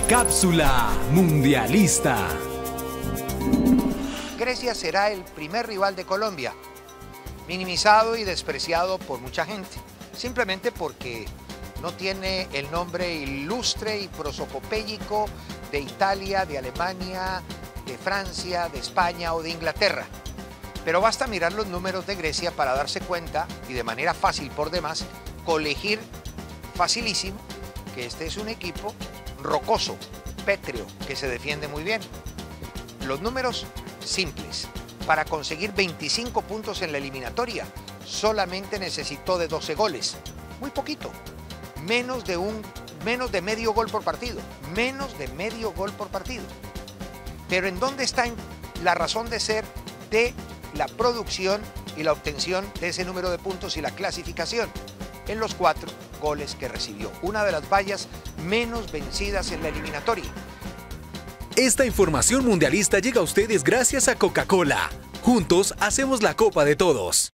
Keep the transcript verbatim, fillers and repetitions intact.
Cápsula Mundialista. Grecia será el primer rival de Colombia, minimizado y despreciado por mucha gente, simplemente porque no tiene el nombre ilustre y prosopopéyico de Italia, de Alemania, de Francia, de España o de Inglaterra. Pero basta mirar los números de Grecia para darse cuenta, y de manera fácil por demás, colegir facilísimo que este es un equipo rocoso, pétreo, que se defiende muy bien. Los números simples. Para conseguir veinticinco puntos en la eliminatoria, solamente necesitó de doce goles. Muy poquito. Menos de, un, menos de medio gol por partido. Menos de medio gol por partido. Pero ¿en dónde está la razón de ser de la producción y la obtención de ese número de puntos y la clasificación? En los cuatro goles que recibió. Una de las vallas menos vencidas en la eliminatoria. Esta información mundialista llega a ustedes gracias a Coca-Cola. Juntos hacemos la Copa de Todos.